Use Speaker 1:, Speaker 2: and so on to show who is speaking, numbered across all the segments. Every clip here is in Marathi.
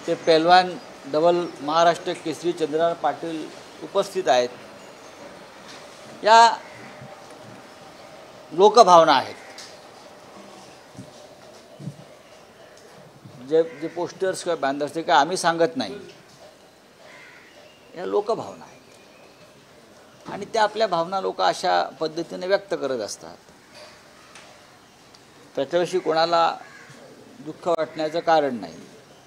Speaker 1: ते पैलवान डबल महाराष्ट्र केसरी चंद्रकांत पाटील उपस्थित आहेत। या लोकभावना आहेत। जे पोस्टर्स किंवा बॅनर्स ते काय आम्ही सांगत नाही, या लोकभावना आहेत आणि त्या आपल्या भावना लोक अशा पद्धतीने व्यक्त करत असतात। त्याच्याविषयी कोणाला दुःख वाटण्याचं कारण नाही।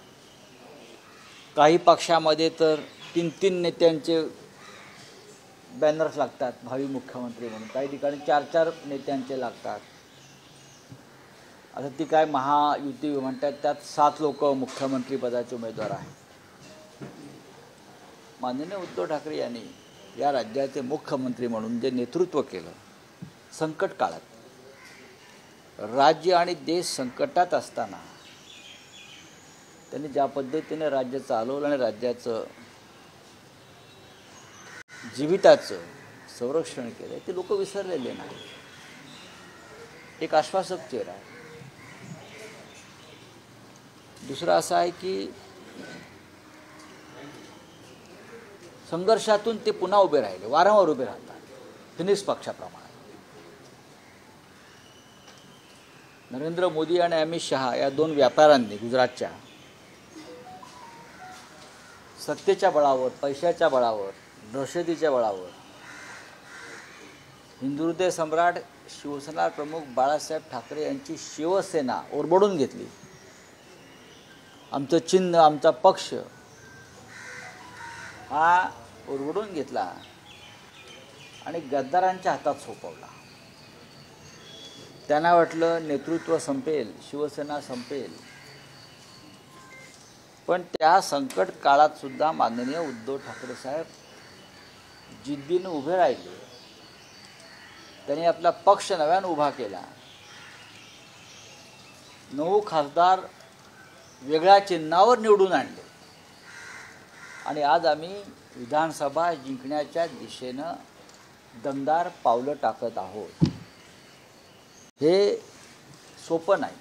Speaker 1: काही पक्षामध्ये तर 3-3 नेत्यांचे बॅनर्स लागतात भावी मुख्यमंत्री म्हणून, काही ठिकाणी 4-4 नेत्यांचे लागतात। आता ती काय महायुती म्हणतात, त्यात 7 लोक मुख्यमंत्री पदाचे उमेदवार आहेत। माननीय उद्धव ठाकरे यांनी या राज्याचे मुख्यमंत्री म्हणून जे नेतृत्व केलं, संकट काळात राज्य आणि देश संकटात असताना त्यांनी ज्या पद्धतीने राज्य चालवलं आणि राज्याचं जीविताचं संरक्षण केलं ते लोक विसरलेले नाही। एक आश्वासक चेहरा आहे। दुसरा असा आहे की संघर्षातून ते पुन्हा उभे राहिले, वारंवार उभे राहतात फिनिक्स पक्षाप्रमाणे। नरेंद्र मोदी आणि अमित शहा या 2 व्यापाऱ्यांनी गुजरातच्या सत्तेच्या बळावर, पैशाच्या बळावर, दहशतीच्या बळावर हिंदुहृदय सम्राट शिवसेना प्रमुख बाळासाहेब ठाकरे यांची शिवसेना ओरबडून घेतली। आमचं चिन्ह, आमचा पक्ष हा ओरबडून घेतला आणि गद्दारांच्या हातात सोपवला। त्यांना वाटलं नेतृत्व संपेल, शिवसेना संपेल, पण त्या संकट काळात सुद्धा माननीय उद्धव ठाकरे साहेब जिद्दीने उभे राहिले। त्यांनी आपला पक्ष नव्याने उभा केला। 9 खासदार वेगळ्या चिन्हावर निवडून आणले आणि आज आम्ही विधानसभा जिंकण्याच्या दिशेनं दमदार पावलं टाकत आहोत। हे सोपं नाही।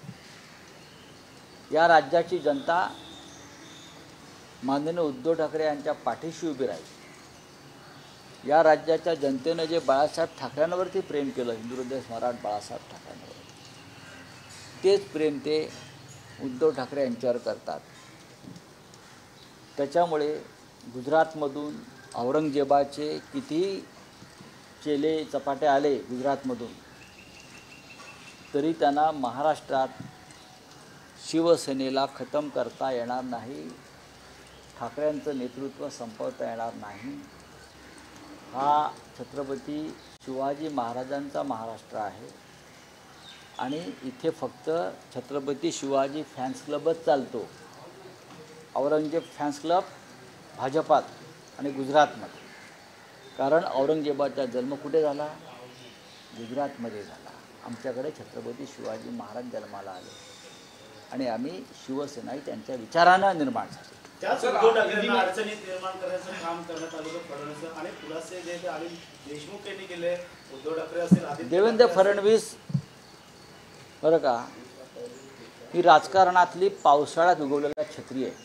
Speaker 1: या राज्याची जनता माननीय उद्धव ठाकरे यांच्या पाठीशी उभी राहील। या राज्याच्या जनतेने जे बाळासाहेब ठाकरेंवरती प्रेम केलं, हिंदुहृदय सम्राट बाळासाहेब ठाकरेंवर, तेच प्रेम ते उद्धव ठाकरे यांच्यावर करतात। त्याच्यामुळे गुजरातमधून औरंगजेबाचे कितीही चेले चपाटे आले गुजरातमधून, तरी त्यांना महाराष्ट्रात शिवसेनेला खतम करता येणार नाही, ठाकरेंचं नेतृत्व संपवता येणार नाही। हा छत्रपती शिवाजी महाराजांचा महाराष्ट्र आहे आणि इथे फक्त छत्रपती शिवाजी फॅन्स क्लबच चालतो। औरंगजेब फॅन्स क्लब भाजपात आणि गुजरातमध्ये, कारण औरंगजेबाचा जन्म कुठे झाला? गुजरातमध्ये झाला। आमच्याकडे छत्रपती शिवाजी महाराज जन्माला आले आणि आम्ही शिवसेनाही त्यांच्या विचारानं निर्माण झाली।
Speaker 2: त्याच उद्धव ठाकरेंना अडचणीत निर्माण करण्याचं काम करण्यात आलं होतं फडणवीस आणि खुलासे जे अनिल देशमुख यांनी केले। उद्धव ठाकरे असेल,
Speaker 1: देवेंद्र फडणवीस बरं का, ही राजकारणातली पावसाळ्यात उगवलेला छत्री आहे।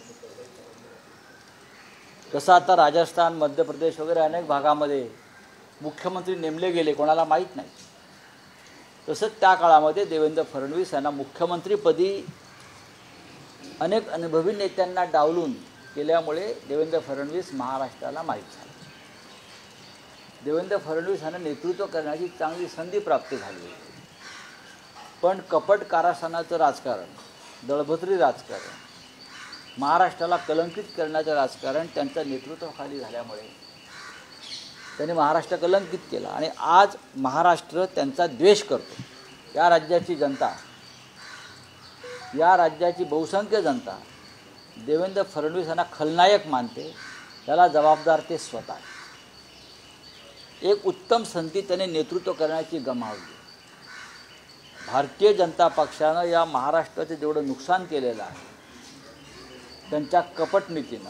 Speaker 1: कसं आता राजस्थान, मध्य प्रदेश वगैरे अनेक भागामध्ये मुख्यमंत्री नेमले गेले, कोणाला माहीत नाही, तसंच त्या काळामध्ये देवेंद्र फडणवीस यांना मुख्यमंत्रीपदी अनेक अनुभवी नेत्यांना डावलून केल्यामुळे देवेंद्र फडणवीस महाराष्ट्राला माहीत झाले। देवेंद्र फडणवीस यांना नेतृत्व करण्याची चांगली संधी प्राप्त झाली होती, पण कपट कारस्थानाचं राजकारण, दळभद्री राजकारण, महाराष्ट्राला कलंकित करण्याचं राजकारण त्यांच्या नेतृत्वाखाली झाल्यामुळे त्यांनी महाराष्ट्र कलंकित केला आणि आज महाराष्ट्र त्यांचा द्वेष करतो। या राज्याची जनता, या राज्याची बहुसंख्य जनता देवेंद्र फडणवीस यांना खलनायक मानते। त्याला जबाबदार ते स्वतः। एक उत्तम संधी त्यांनी नेतृत्व करण्याची गमावली। भारतीय जनता पक्षानं या महाराष्ट्राचं जेवढं नुकसान केलेलं आहे त्यांच्या कपट नीतीनं,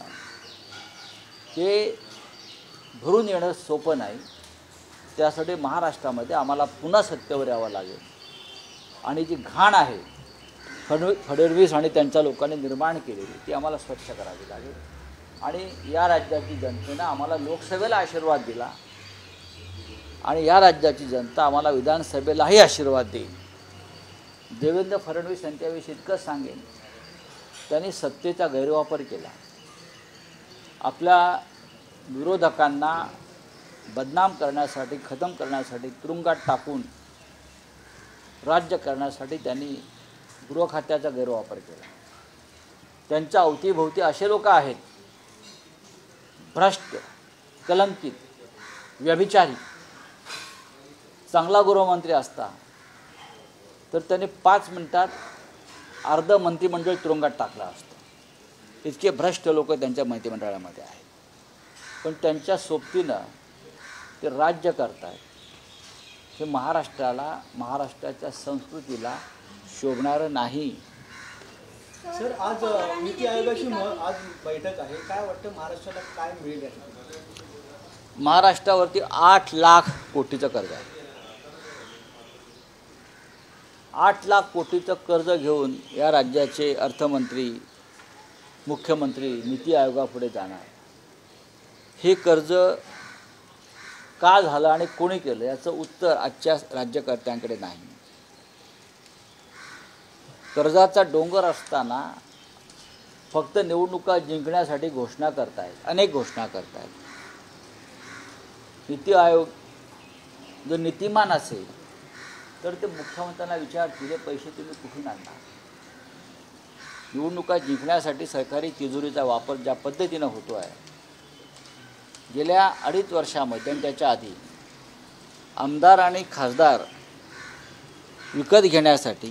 Speaker 1: ते भरून येणं सोपं नाही। त्यासाठी महाराष्ट्रामध्ये आम्हाला पुन्हा सत्तेवर यावं लागेल आणि जी घाण आहे फडणवीस आणि त्यांच्या लोकांनी निर्माण केलेली ती आम्हाला स्वच्छ करावी लागेल. आणि या राज्याची जनतेनं आम्हाला लोकसभेला आशीर्वाद दिला आणि या राज्याची जनता आम्हाला विधानसभेलाही आशीर्वाद देईल. देवेंद्र फडणवीस यांच्याविषयी इतकंच सांगेन, त्यांनी सत्तेचा गैरवापर केला. आपल्या विरोधकांना बदनाम करण्यासाठी, खतम करण्यासाठी, तुरुंगात टाकून राज्य करण्यासाठी त्यांनी गृह खात्याचा गैरवापर केला. त्यांच्या अवतीभोवती असे लोक आहेत, भ्रष्ट, कलंकित, व्यभिचारी. चांगला गृहमंत्री असता तर त्यांनी 5 मिनिटात अर्ध मंत्रिमंडळ तुरुंगात टाकलं असतं. इतके भ्रष्ट लोक त्यांच्या मंत्रिमंडळामध्ये आहेत. पण त्यांच्या सोबतीनं ते राज्य करत आहेत. हे महाराष्ट्राला, महाराष्ट्राच्या संस्कृतीला शोभणारं नाही.
Speaker 3: सर, आज नीती आयोगाची आज बैठक आहे. काय वाटतं महाराष्ट्राला काय मिळेल?
Speaker 1: महाराष्ट्रावरती 8 लाख कोटीचं कर्ज आहे. 8 लाख कोटीचं कर्ज घेऊन या राज्याचे अर्थमंत्री, मुख्यमंत्री नीती आयोगापुढे जाणार. हे कर्ज का झालं आणि कोणी केलं याचं उत्तर आजच्या राज्यकर्त्यांकडे नाही. कर्जाचा डोंगर असताना फक्त निवडणुका जिंकण्यासाठी घोषणा करतायत, अनेक घोषणा करतायत. नीती आयोग जर नीतिमान असेल तर ते मुख्यमंत्र्यांना विचारतील, हे पैसे तुम्ही कुठून आणणार? निवडणुका जिंकण्यासाठी सरकारी तिजोरीचा वापर ज्या पद्धतीनं होतो आहे, गेल्या 2.5 वर्षामध्ये आणि त्याच्या आधी आमदार आणि खासदार विकत घेण्यासाठी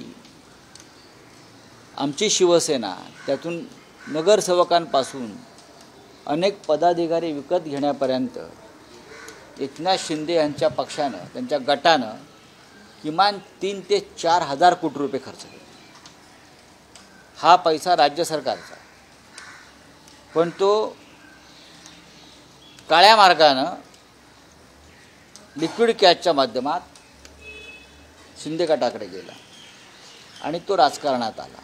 Speaker 1: आमची शिवसेना, त्यातून नगरसेवकांपासून अनेक पदाधिकारी विकत घेण्यापर्यंत एकनाथ शिंदे यांच्या पक्षानं, त्यांच्या गटानं किमान 3 ते 4 हजार कोटी रुपये खर्च केले. हा पैसा राज्य सरकारचा, पण तो काळ्या मार्गानं लिक्विड कॅशच्या माध्यमात शिंदे गटाकडे गेला आणि तो राजकारणात आला.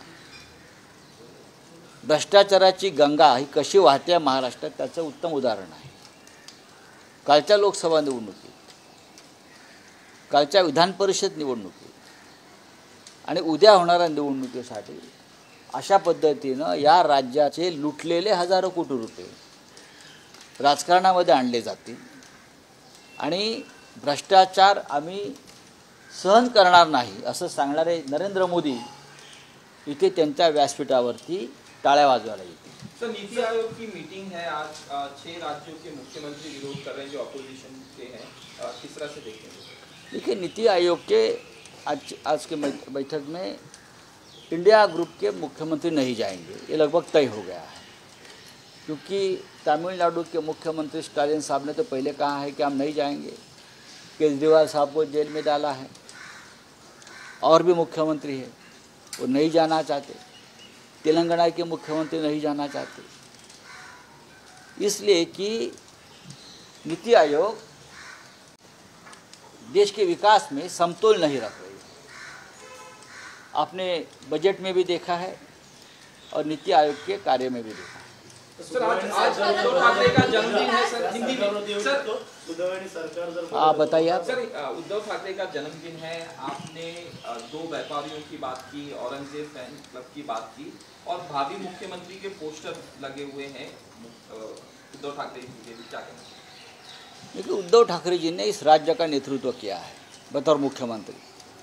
Speaker 1: भ्रष्टाचाराची गंगा ही कशी वाहते महाराष्ट्रात त्याचं उत्तम उदाहरण आहे. कालच्या लोकसभा निवडणुकीत, कालच्या विधान परिषद निवडणुकीत आणि उद्या होणाऱ्या निवडणुकीसाठी अशा पद्धतीनं या राज्याचे लुटलेले हजारो कोटी रुपये राजकारणामध्ये आणले जातील आणि भ्रष्टाचार आम्ही सहन करणार नाही असं सांगणारे नरेंद्र मोदी इथे त्यांच्या व्यासपीठावरती टाळ्या वाजवायला येतील.
Speaker 4: सर, नीति आयोग की मीटिंग है आज, 6 राज्यों के मुख्यमंत्री विरोध कर रहे हैं जो अपोजिशन के हैं, किस तरह से देखेंगे?
Speaker 1: देखिए, नीति आयोग के आज के बैठक में इंडिया ग्रुप के मुख्यमंत्री नहीं जाएंगे, ये लगभग तय हो गया है. क्योंकि तमिलनाडु के मुख्यमंत्री स्टालिन साहब ने तो पहले कहा है कि हम नहीं जाएंगे. केजरीवाल साहब को जेल में डाला है. और भी मुख्यमंत्री है वो नहीं जाना चाहते. तेलंगाना के मुख्यमंत्री नहीं जाना चाहते, इसलिए कि नीति आयोग देश के विकास में समतोल नहीं रख रही. आपने बजट में भी देखा है और नीति आयोग के कार्य में भी देखा है.
Speaker 4: सर, आज उद्धव ठाकरे का जन्मदिन है सर, हिंदी में सर,
Speaker 1: आप बताइए. आप
Speaker 4: सर, उद्धव ठाकरे का जन्मदिन है, आपने 2 व्यापारियों की बात की, औरंगजेब फैन क्लब की बात की और भावी मुख्यमंत्री के पोस्टर लगे हुए हैं उद्धव ठाकरे जी के, क्या कहना?
Speaker 1: देखिए, उद्धव ठाकरे जी ने इस राज्य का नेतृत्व किया है बतौर मुख्यमंत्री,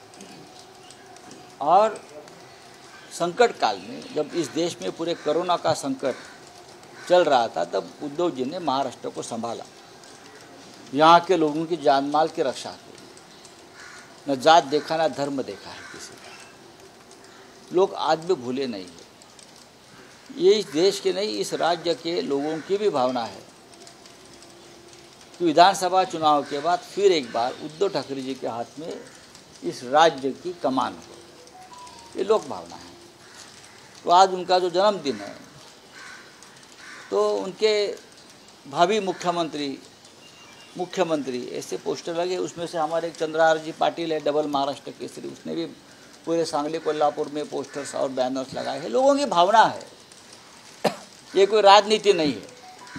Speaker 1: और संकट काल में जब इस देश में पूरे कोरोना का संकट चल रहा था तब उद्धव जी ने महाराष्ट्र को संभाला. यहाँ के लोगों की जान माल की रक्षा की. न जात देखा न धर्म देखा है किसी का. लोग आज भी भूले नहीं है. ये इस देश के नहीं, इस राज्य के लोगों की भी भावना है कि विधानसभा चुनाव के बाद फिर एक बार उद्धव ठाकरे जी के हाथ में इस राज्य की कमान हो. ये लोक भावना है. तो आज उनका जो जन्मदिन है तो उनके भावी मुख्यमंत्री ऐसे पोस्टर लगे. उसमें से हमारे एक चंद्रहार जी पाटिल है, डबल महाराष्ट्र केसरी, उसने भी पूरे सांगली कोल्हापुर में पोस्टर्स और बैनर्स लगाए हैं। लोगों की भावना है, ये कोई राजनीति नहीं है।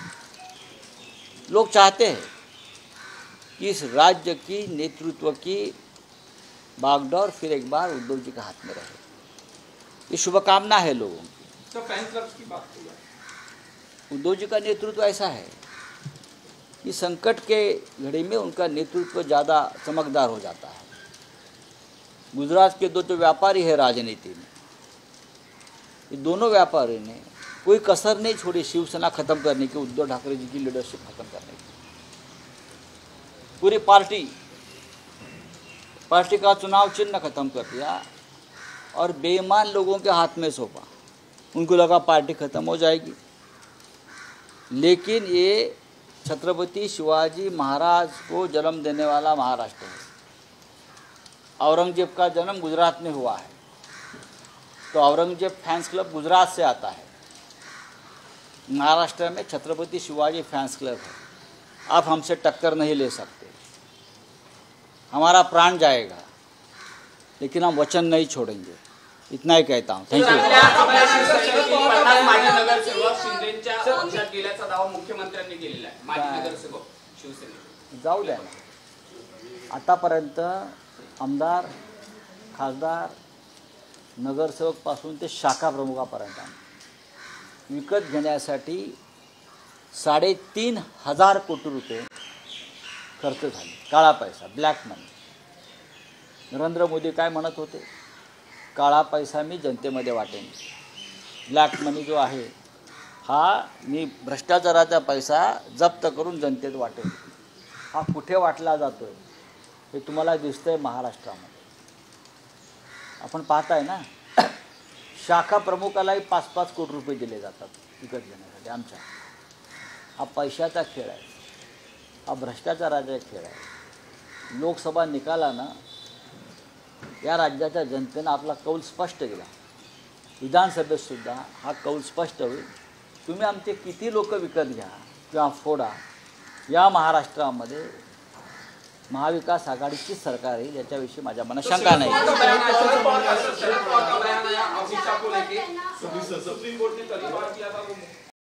Speaker 1: लोग चाहते हैं कि इस राज्य की नेतृत्व की बागडोर फिर एक बार उद्धव जी के हाथ में रहे। ये शुभकामना है लोगों की।
Speaker 4: तो फैन क्लब की बात की
Speaker 1: उद्धव जी का नेतृत्व ऐसा है कि संकट के घड़ी में उनका नेतृत्व ज़्यादा चमकदार हो जाता है। गुजरात के दो जो व्यापारी है राजनीति में, ये दोनों व्यापारी ने कोई कसर नहीं छोड़ी शिवसेना खत्म करने की, उद्धव ठाकरे जी की लीडरशिप खत्म करने की। पूरी पार्टी का चुनाव चिन्ह खत्म कर दिया और बेईमान लोगों के हाथ में सौंपा। उनको लगा पार्टी खत्म हो जाएगी, लेकिन ये छत्रपति शिवाजी महाराज को जन्म देने वाला महाराष्ट्र है। औरंगजेब का जन्म गुजरात में हुआ है, तो औरंगजेब फैंस क्लब गुजरात से आता है। महाराष्ट्र में छत्रपति शिवाजी फैंस क्लब है। आप हमसे टक्कर नहीं ले सकते। हमारा प्राण जाएगा, लेकिन हम वचन नहीं छोड़ेंगे। इतना ही कहता हूँ। Thank you.
Speaker 4: मुख्यमंत्र्यांनी केलेला आहे, माजी नगरसेवक शिवसेनेचे
Speaker 1: जाऊ द्या ना। आतापर्यंत आमदार, खासदार, नगरसेवकपासून ते शाखा प्रमुखापर्यंत विकत घेण्यासाठी 3,500 कोटी रुपये खर्च झाले। काळा पैसा, ब्लॅक मनी। नरेंद्र मोदी काय म्हणत होते? काळा पैसा मी जनतेमध्ये वाटेन, ब्लॅक मनी जो आहे हा मी भ्रष्टाचाराचा पैसा जप्त करून जनतेत वाटेन। हा कुठे वाटला जातोय हे तुम्हाला दिसतंय महाराष्ट्रामध्ये। आपण पाहताय ना, शाखा प्रमुखालाही 5-5 कोटी रुपये दिले जातात विकत घेण्यासाठी। आमच्या हा पैशाचा खेळ आहे, हा भ्रष्टाचाराचा खेळ आहे। लोकसभा निकालानं या राज्याच्या जनतेनं आपला कौल स्पष्ट केला। विधानसभेत सुद्धा हा कौल स्पष्ट होईल। तुम्ही आमचे किती लोक विकत घ्या किंवा फोडा, या महाराष्ट्रामध्ये महाविकास आघाडीची सरकार आहे, याच्याविषयी माझ्या मनात शंका नाही।
Speaker 4: सुप्रीम कोर्ट ने कल ही बात किया था, वो